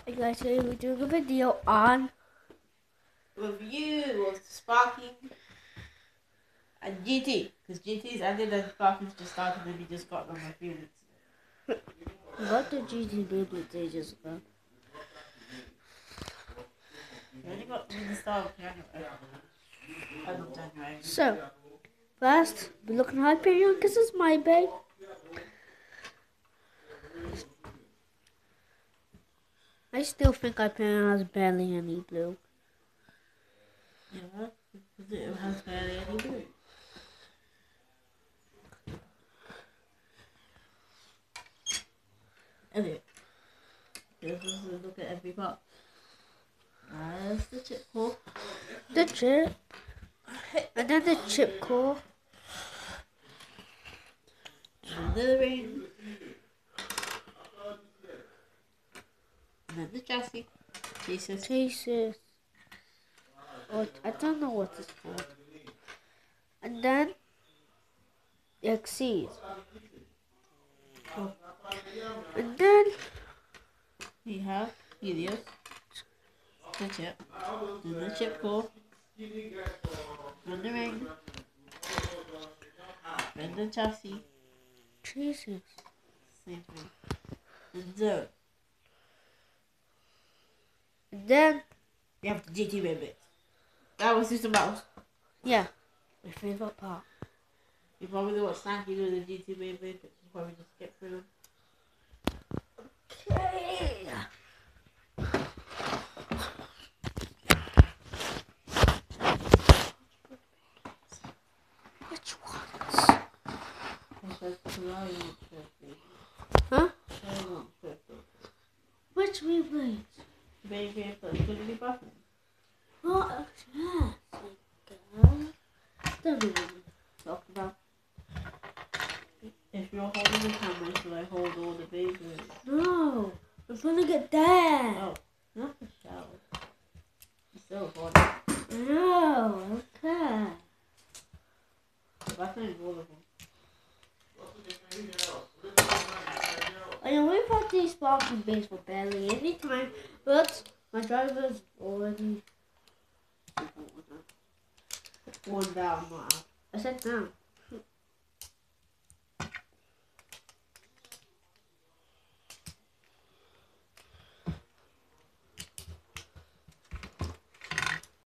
Hey guys, today we're doing a video on review of Sparking and GT, because GT's ended and Sparking's just started and we just got them a few weeks ago. what the GT Beyblade ages ago. We only got to the start of January. End of January. So, first, we're looking at Hyperion because it's my babe. I still think Hyperion has barely any blue. Yeah, because it has barely any blue. Anyway, let's look at every part. There's the chip core. The chip. And then the chip core. And then the ring. And then the chassis. Jesus. Oh, I don't know what it's called. And then the Exceed. And then we have Helios, the chip, then the chip core, then the ring, then the chassis, Jesus. same thing, and Zone. And then We have the GT Beyblade. That was System Battles. yeah, my favorite part. You probably watched Sankey do the GT Beyblade, but you probably just skip through them. Okay. Which ones? Huh? Which Beyblades? Beyblade that's going to be buffing. Oh, yes. Don't know what I'm talking about. If you're holding the camera, should I hold all the Beyblades? No, I'm trying to get there. Oh, not the shell. You're still holding. No, okay. Buffing all of them. I know we've had these sparking bays for barely any time, but my driver's already One down, not out. I said no.